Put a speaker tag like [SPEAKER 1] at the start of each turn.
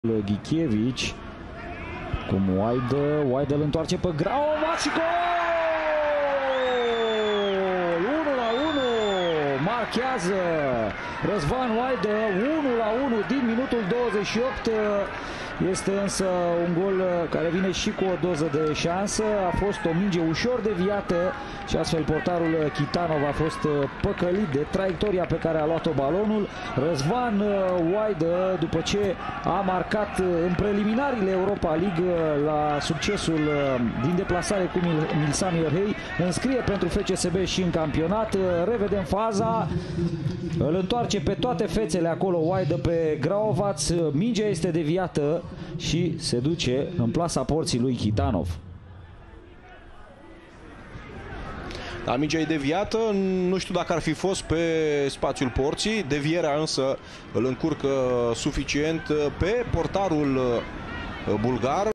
[SPEAKER 1] Ghichievici, cum Wide îl întoarce pe Graovac și gol! 1-1, marchează Răzvan Wide, 1-1 din minutul 28. Este însă un gol care vine și cu o doză de șansă. A fost o minge ușor deviată și astfel portarul Chitanov a fost păcălit de traiectoria pe care a luat-o balonul. Răzvan Wide, după ce a marcat în preliminariile Europa League la succesul din deplasare cu Milsami Orhei, înscrie pentru FCSB și în campionat. Revedem faza. Îl întoarce pe toate fețele acolo Wide pe Graovac. Mingea este deviată și se duce în plasa porții lui Chitanov.
[SPEAKER 2] Da, mingea e deviată, nu știu dacă ar fi fost pe spațiul porții, devierea însă îl încurcă suficient pe portarul bulgar.